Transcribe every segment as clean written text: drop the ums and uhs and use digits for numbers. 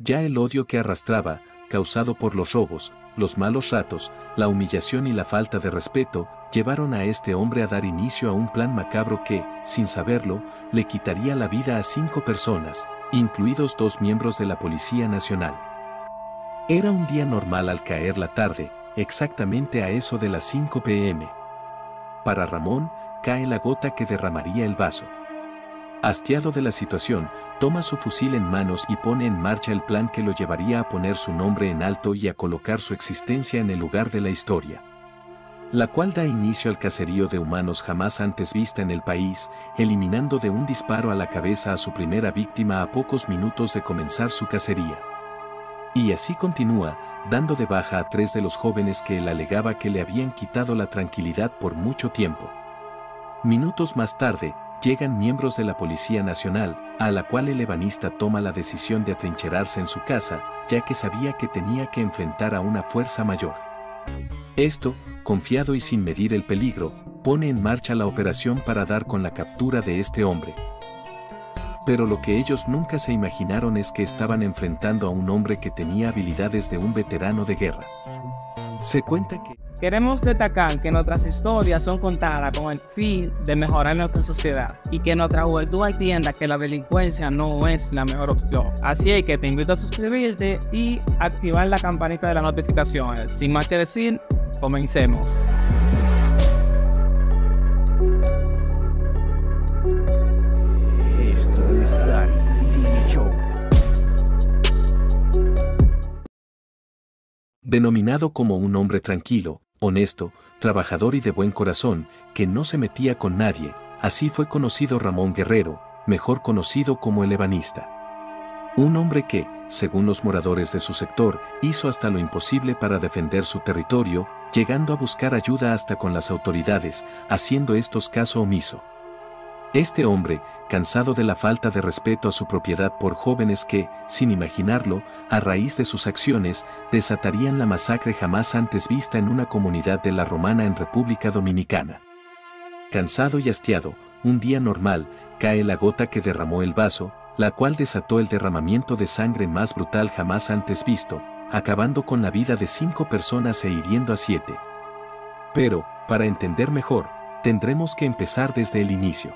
Ya el odio que arrastraba, causado por los robos, los malos ratos, la humillación y la falta de respeto, llevaron a este hombre a dar inicio a un plan macabro que, sin saberlo, le quitaría la vida a 5 personas, incluidos 2 miembros de la Policía Nacional. Era un día normal al caer la tarde, exactamente a eso de las 5 p.m. Para Ramón, cae la gota que derramaría el vaso. Hastiado de la situación, toma su fusil en manos y pone en marcha el plan que lo llevaría a poner su nombre en alto y a colocar su existencia en el lugar de la historia. La cual da inicio al cacerío de humanos jamás antes vista en el país, eliminando de un disparo a la cabeza a su primera víctima a pocos minutos de comenzar su cacería. Y así continúa, dando de baja a 3 de los jóvenes que él alegaba que le habían quitado la tranquilidad por mucho tiempo. Minutos más tarde, llegan miembros de la Policía Nacional, a la cual el ebanista toma la decisión de atrincherarse en su casa, ya que sabía que tenía que enfrentar a una fuerza mayor. Esto, confiado y sin medir el peligro, pone en marcha la operación para dar con la captura de este hombre. Pero lo que ellos nunca se imaginaron es que estaban enfrentando a un hombre que tenía habilidades de un veterano de guerra. Se cuenta que queremos destacar que nuestras historias son contadas con el fin de mejorar nuestra sociedad y que nuestra juventud entienda que la delincuencia no es la mejor opción. Así que te invito a suscribirte y activar la campanita de las notificaciones. Sin más que decir, comencemos. Esto es Gary TV Show. Denominado como un hombre tranquilo, honesto, trabajador y de buen corazón, que no se metía con nadie, así fue conocido Ramón Guerrero, mejor conocido como el ebanista. Un hombre que, según los moradores de su sector, hizo hasta lo imposible para defender su territorio, llegando a buscar ayuda hasta con las autoridades, haciendo estos caso omiso. Este hombre, cansado de la falta de respeto a su propiedad por jóvenes que, sin imaginarlo, a raíz de sus acciones, desatarían la masacre jamás antes vista en una comunidad de La Romana en República Dominicana. Cansado y hastiado, un día normal, cae la gota que derramó el vaso, la cual desató el derramamiento de sangre más brutal jamás antes visto, acabando con la vida de 5 personas e hiriendo a 7. Pero, para entender mejor, tendremos que empezar desde el inicio.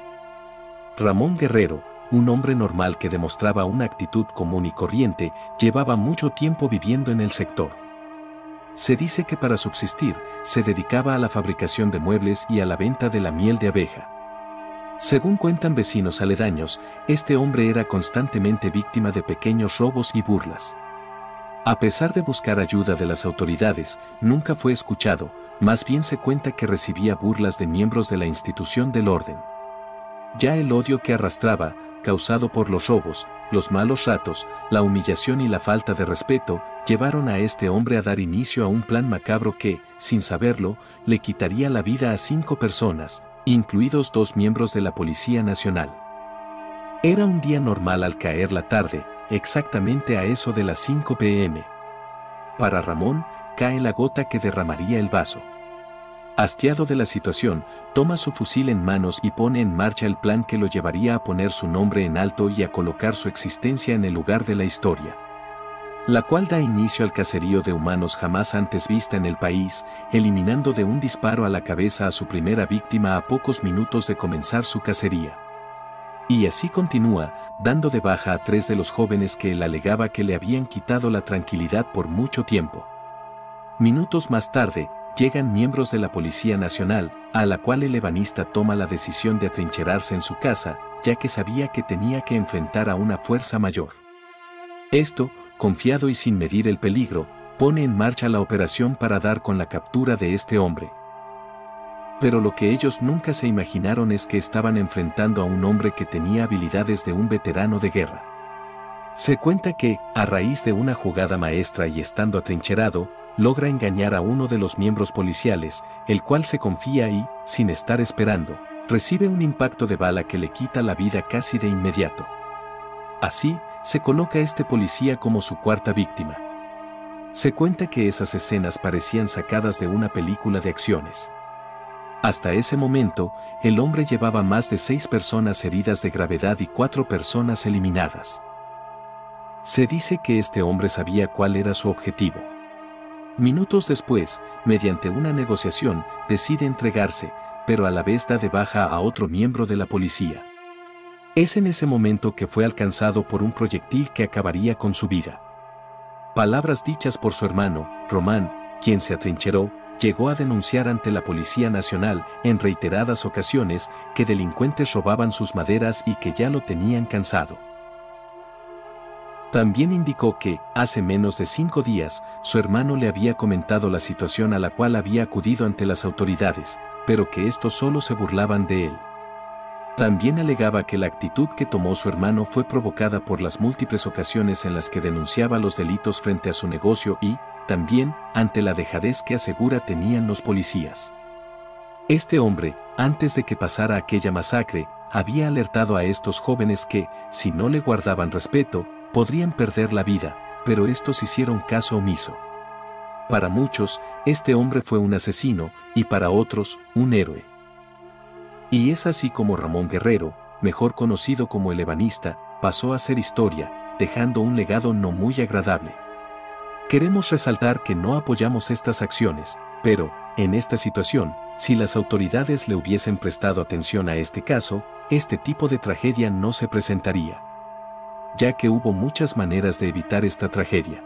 Ramón Guerrero, un hombre normal que demostraba una actitud común y corriente, llevaba mucho tiempo viviendo en el sector. Se dice que para subsistir, se dedicaba a la fabricación de muebles y a la venta de la miel de abeja. Según cuentan vecinos aledaños, este hombre era constantemente víctima de pequeños robos y burlas. A pesar de buscar ayuda de las autoridades, nunca fue escuchado, más bien se cuenta que recibía burlas de miembros de la institución del orden. Ya el odio que arrastraba, causado por los robos, los malos ratos, la humillación y la falta de respeto, llevaron a este hombre a dar inicio a un plan macabro que, sin saberlo, le quitaría la vida a 5 personas, incluidos 2 miembros de la Policía Nacional. Era un día normal al caer la tarde, exactamente a eso de las 5 p.m. Para Ramón, cae la gota que derramaría el vaso. Hastiado de la situación, toma su fusil en manos y pone en marcha el plan que lo llevaría a poner su nombre en alto y a colocar su existencia en el lugar de la historia. La cual da inicio al cacerío de humanos jamás antes vista en el país, eliminando de un disparo a la cabeza a su primera víctima a pocos minutos de comenzar su cacería. Y así continúa, dando de baja a 3 de los jóvenes que él alegaba que le habían quitado la tranquilidad por mucho tiempo. Minutos más tarde, llegan miembros de la Policía Nacional, a la cual el ebanista toma la decisión de atrincherarse en su casa, ya que sabía que tenía que enfrentar a una fuerza mayor. Esto, confiado y sin medir el peligro, pone en marcha la operación para dar con la captura de este hombre. Pero lo que ellos nunca se imaginaron es que estaban enfrentando a un hombre que tenía habilidades de un veterano de guerra. Se cuenta que, a raíz de una jugada maestra y estando atrincherado, logra engañar a uno de los miembros policiales, el cual se confía y, sin estar esperando, recibe un impacto de bala que le quita la vida casi de inmediato. Así, se coloca a este policía como su 4ª víctima. Se cuenta que esas escenas parecían sacadas de una película de acciones. Hasta ese momento, el hombre llevaba más de 6 personas heridas de gravedad y 4 personas eliminadas. Se dice que este hombre sabía cuál era su objetivo. Minutos después, mediante una negociación, decide entregarse, pero a la vez da de baja a otro miembro de la policía. Es en ese momento que fue alcanzado por un proyectil que acabaría con su vida. Palabras dichas por su hermano, Román, quien se atrincheró, llegó a denunciar ante la Policía Nacional en reiteradas ocasiones que delincuentes robaban sus maderas y que ya lo tenían cansado. También indicó que, hace menos de 5 días, su hermano le había comentado la situación a la cual había acudido ante las autoridades, pero que estos solo se burlaban de él. También alegaba que la actitud que tomó su hermano fue provocada por las múltiples ocasiones en las que denunciaba los delitos frente a su negocio y, también, ante la dejadez que asegura tenían los policías. Este hombre, antes de que pasara aquella masacre, había alertado a estos jóvenes que, si no le guardaban respeto, podrían perder la vida, pero estos hicieron caso omiso. Para muchos, este hombre fue un asesino, y para otros, un héroe. Y es así como Ramón Guerrero, mejor conocido como el ebanista, pasó a ser historia, dejando un legado no muy agradable. Queremos resaltar que no apoyamos estas acciones, pero, en esta situación, si las autoridades le hubiesen prestado atención a este caso, este tipo de tragedia no se presentaría, ya que hubo muchas maneras de evitar esta tragedia.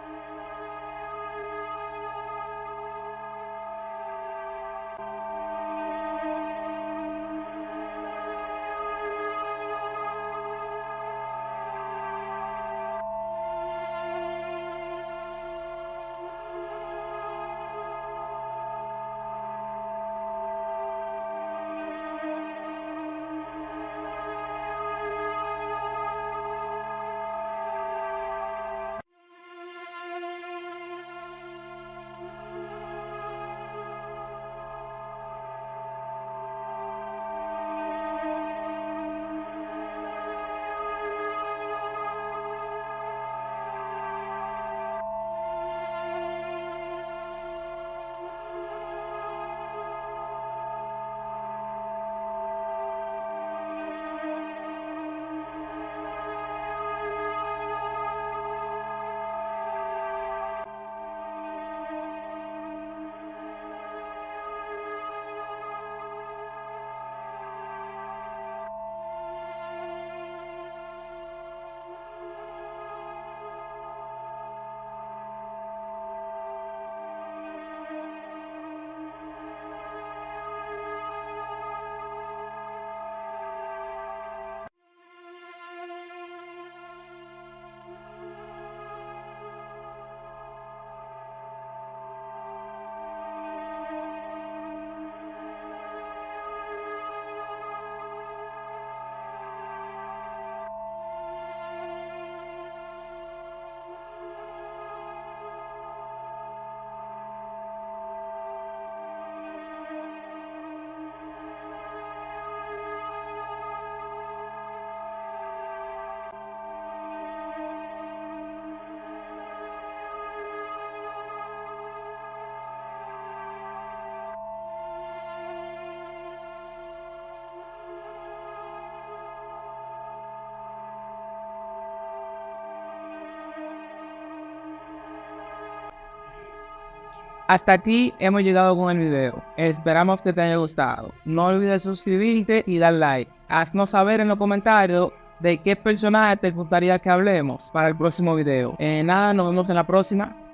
Hasta aquí hemos llegado con el video. Esperamos que te haya gustado. No olvides suscribirte y dar like. Haznos saber en los comentarios de qué personaje te gustaría que hablemos para el próximo video. Nada, nos vemos en la próxima.